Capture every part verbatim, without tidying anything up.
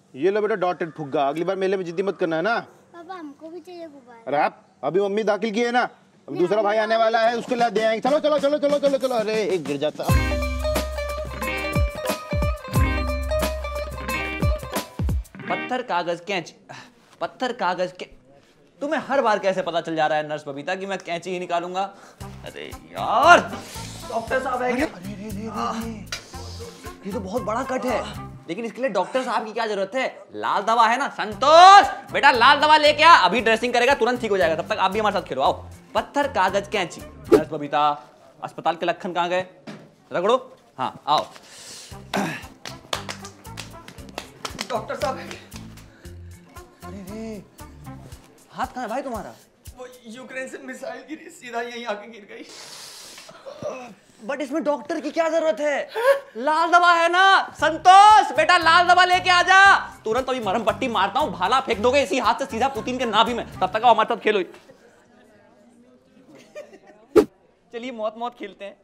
ये लो बेटा डॉटेड फुग्गा, अगली बार मेले में जिद्दी मत करना है ना। पापा हमको भी चाहिए गुब्बारा। अरे आप अभी मम्मी दाखिल की है ना, अब दूसरा भाई आने वाला है, उसके लिए दे आएंगे। चलो चलो चलो चलो चलो चलो। अरे एक गिर जाता। पत्थर कागज कैंची, पत्थर कागज के तुम्हें हर बार कैसे पता चल जा रहा है नर्स बबीता कि मैं कैंची ही निकालूंगा? अरे यार डॉक्टर साहब है क्या? अरे रे रे रे ये तो बहुत बड़ा कट है, लेकिन इसके लिए डॉक्टर साहब की क्या जरूरत है? लाल दवा है ना। संतोष बेटा लाल दवा लेके आ, अभी ड्रेसिंग करेगा तुरंत ठीक हो जाएगा, तब तक आप भी हमारे साथ खेलो। आओ। पत्थर कागज कैंची। नर्स बबीता अस्पताल के लखन कहाँ गए? रगड़ो। हाँ आओ। डॉक्टर साहब अरे रे हाथ कहाँ है भाई तुम्हारा? वो यूक्रेन से मिसाइल गिरी, सीधा यहीं आके गिर गई। बट इसमें डॉक्टर की क्या जरूरत है? लाल दवा है ना। संतोष बेटा लाल दवा लेके आ जा तुरंत, अभी मरहम पट्टी मारता हूँ, भाला फेंक दोगे इसी हाथ से सीधा पुतिन के नाभि में, तब तक आओ हमारे साथ खेलो। चलिए मौत मौत खेलते हैं।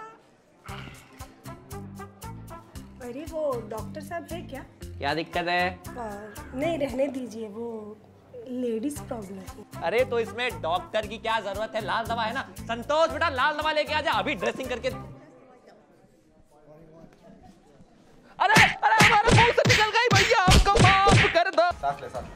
अरे वो डॉक्टर साहब है क्या? क्या दिक्कत है? आ, नहीं रहने दीजिए, वो लेडीज प्रॉब्लम। अरे तो इसमें डॉक्टर की क्या जरूरत है? लाल दवा है ना। संतोष बेटा लाल दवा लेके आ जा, अभी ड्रेसिंग करके। अरे अरे हमारे मुंह से निकल गई भैया, हमको माफ कर दो। सांस ले सांस।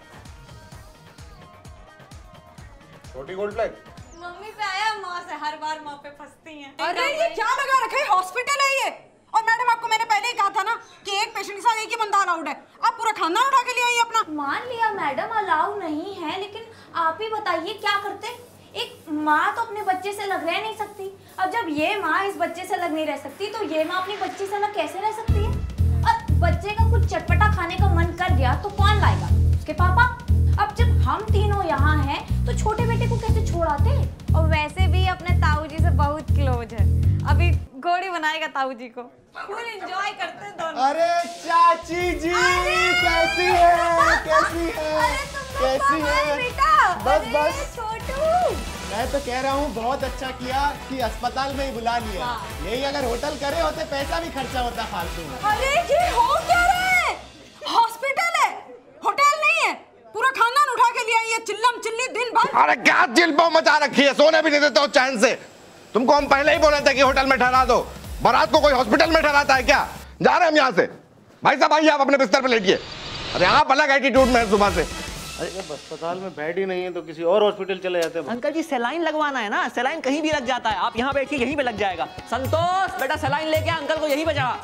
छोटी गोल्ड फ्लैग। मम्मी पे आया, माँ से हर बार माँ पे फंसती हैं। अरे ये क्या लगा रखा है? हॉस्पिटल है ये। और मैडम आपको मैंने पहले ही कहा था ना कि एक पेशेंट के साथ एक ही बंदा अलाउड है, आप पूरा खानदान उठा के ले आइए अपना। मान लिया मैडम अलाउ नहीं है, लेकिन आप ही बताइए क्या करते? एक माँ तो अपने बच्चे से अलग रह नहीं सकती। अब जब ये माँ इस बच्चे से अलग नहीं रह सकती, तो ये माँ अपनी बच्ची से अलग कैसे रह सकती है? और बच्चे का कुछ चटपटा खाने का मन कर गया तो कौन लाएगा? उसके पापा। अब जब हम तीनों यहाँ हैं तो छोटे बेटे को कैसे छोड़ आते? और वैसे भी अपने ताऊ जी से बहुत क्लोज है, अभी घोड़ी बनाएगा ताऊ जी को, फुल एंजॉय करते हैं दोनों। अरे चाची जी कैसी है? कैसी है? कैसी है? बेटा बस बस छोटू, मैं तो कह रहा हूँ बहुत अच्छा किया कि अस्पताल में ही बुला लिया। यही अगर होटल करे होते पैसा भी खर्चा होता फालतू में। अरे ये हो क्या रहा है? हॉस्पिटल है, होटल नहीं है। पूरा खानदान उठा के ले आइए, चिल्लम चिल्ली दिन भर। अरे क्या चिल्पो मचा रखी है, सोने भी नहीं देते हो चैन से। तुमको हम पहले ही बोले थे कि होटल में ठहरा दो, बारात को कोई हॉस्पिटल में ठहराता है क्या? जा रहे हैं हम यहाँ से। भाई साहब आइए, आप अपने बिस्तर पे लेटिए। अरे आप अलग एटीट्यूड में है सुबह से। अरे जब अस्पताल में बेड ही नहीं है तो किसी और हॉस्पिटल चले जाते हैं। अंकल जी सलाइन लगवाना है ना, सलाइन कहीं भी लग जाता है, आप यहाँ बैठ के यहीं पे लग जाएगा। संतोष बेटा सलाइन लेके अंकल को यहीं पे चढ़ा।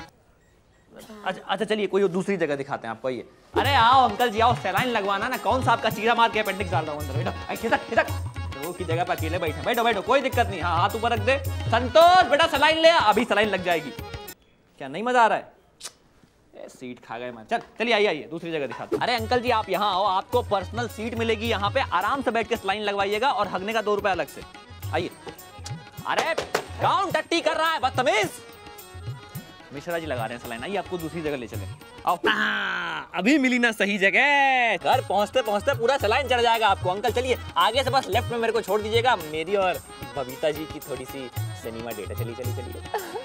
अच्छा अच्छा चलिए कोई दूसरी जगह दिखाते हैं आपको। ये अरे आओ अंकल जी आओ, सलाइन लगवाना ना। कौन सा आपका चीरा मार के अपेंडिक्स डाल रहा हूँ अंदर। बेटा खिसक खिसक तो की जगह पर अकेले बैठे। बैठो बैठो कोई दिक्कत नहीं। हाँ हाथ ऊपर रख दे। संतोष बेटा सलाइन ले, अभी सलाइन लग जाएगी। क्या नहीं मजा आ रहा है? ए, सीट खा गए मैं। चल चलिए आइए आइए दूसरी जगह दिखाते। अरे अंकल जी आप यहाँ आओ, आपको पर्सनल सीट मिलेगी, यहाँ पे आराम से बैठ के सलाइन लगवाइएगा और हगने का दो रुपए अलग से। आइए। अरे गाउन टट्टी कर रहा है बदतमीज। मिश्रा जी लगा रहे हैं सलाइन, आइए आपको दूसरी जगह ले चले। आओ। अभी मिली ना सही जगह, घर पहुंचते पहुंचते पूरा सलाइन चढ़ जाएगा आपको। अंकल चलिए आगे से बस लेफ्ट में मेरे को छोड़ दीजिएगा, मेरी और बबीता जी की थोड़ी सी सिनेमा डेट है। चलिए चलिए चलिए।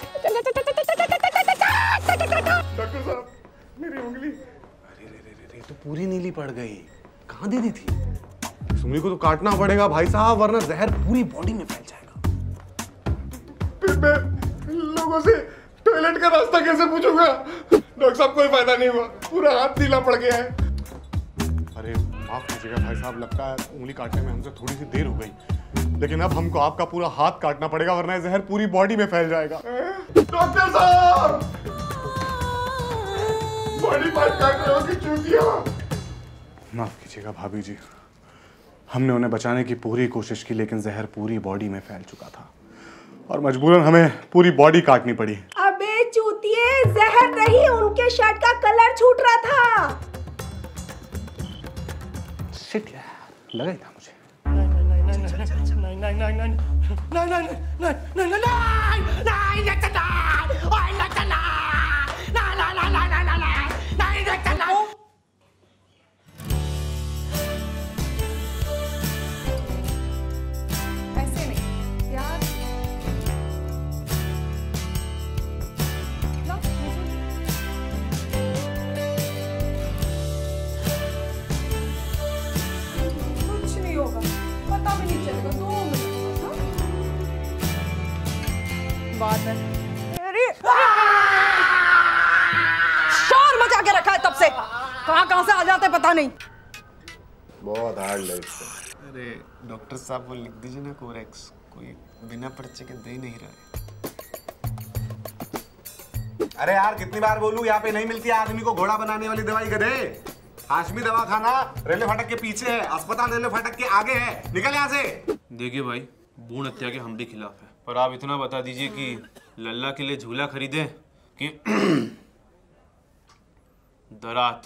डॉक्टर साहब मेरी उंगली। अरे रे रे रे तो पूरी नीली पड़ गई, कहाँ दे दी थी? इस उंगली को तो काटना पड़ेगा भाई साहब, वरना जहर पूरी बॉडी में फैल जाएगा। फिर मैं लोगों से टॉयलेट का रास्ता कैसे पूछूंगा? डॉक्टर साहब कोई फायदा नहीं हुआ, पूरा हाथ नीला पड़ गया है। अरे माफ कीजिएगा भाई साहब, लगता है उंगली काटने में हमसे थोड़ी सी देर हो गई, लेकिन अब हमको आपका पूरा हाथ काटना पड़ेगा, वरना जहर पूरी बॉडी में फैल जाएगा। डॉक्टर साहब बॉडी पार्ट काट रहे हो कि चूतिया? माफ कीजिएगा भाभी जी, हमने उन्हें बचाने की पूरी कोशिश की, लेकिन जहर पूरी बॉडी में फैल चुका था और मजबूरन हमें पूरी बॉडी काटनी पड़ी। अबे चूतिए, जहर नहीं, उनके शर्ट का कलर छूट रहा था। शिट यार, लगा ही था मुझे। ऐसे नहीं यार। लो, बात है। अरे शोर मचा के रखा है तब से, कहाँ कहाँ से आ जाते पता नहीं। बहुत हार्ड है इसका। अरे डॉक्टर साहब वो लिख दीजिए ना कोरेक्स, कोई बिना पर्चे के दे ही नहीं रहा है। अरे यार कितनी बार बोलूं, यहाँ पे नहीं मिलती आदमी को घोड़ा बनाने वाली दवाई गधे। हाशमी दवाखाना रेलवे फाटक के पीछे है, अस्पताल रेलवे फाटक के आगे है, निकल यहाँ से। देखिए भाई, भ्रूण हत्या के हम भी खिलाफ है, पर आप इतना बता दीजिए कि लल्ला के लिए झूला खरीदे कि दरात।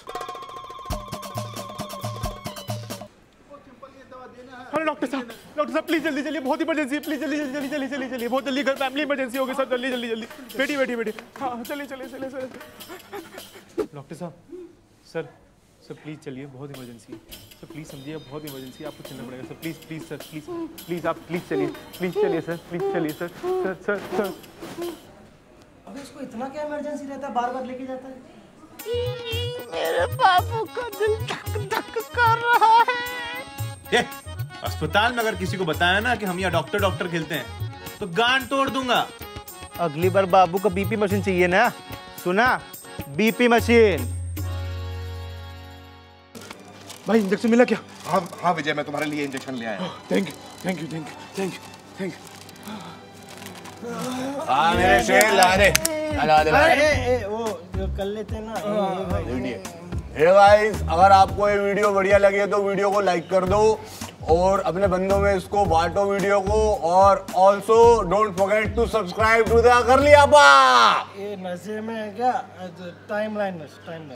अरे डॉक्टर साहब, डॉक्टर साहब प्लीज जल्दी चलिए, बहुत इमरजेंसी, प्लीज जल्दी जल्दी जल्दी जल्दी चलिए चलिए, बहुत जल्दी घर फैमिली इमरजेंसी हो गई सर, जल्दी जल्दी जल्दी, बैठिए बैठिए बैठिए, हाँ चलिए चलिए चलिए सर। डॉक्टर साहब, सर सर प्लीज चलिए, बहुत इमरजेंसी है सर, प्लीज समझिए, बहुत इमरजेंसी है, आपको चलना पड़ेगा sir, please please sir, please please आप प्लीज चलिए, प्लीज चलिए सर, प्लीज चलिए सर, सर सर सर। अबे इसको इतना क्या इमरजेंसी रहता है, बार बार लेके जाता है। मेरे बाबू का दिल धक धक कर रहा है। ये अस्पताल में अगर किसी को बताया ना कि हम यहाँ डॉक्टर डॉक्टर खेलते हैं तो गांड तोड़ दूंगा। अगली बार बाबू को बीपी मशीन चाहिए ना, सुना, बीपी मशीन। भाई इंजेक्शन मिला क्या? हाँ हाँ विजय, मैं तुम्हारे लिए इंजेक्शन ले आया। Thank you thank you thank you thank you thank you. हाँ मेरे शेर ला दे, ला दे, ला दे। वो जो कर लेते हैं ना। हे गाइस, अगर आपको ये वीडियो बढ़िया लगी है तो वीडियो को लाइक कर दो और अपने बंदों में इसको बांटो वीडियो को, और also don't forget to subscribe to the कर लिया बा। ये नशे में है क्या? Time line time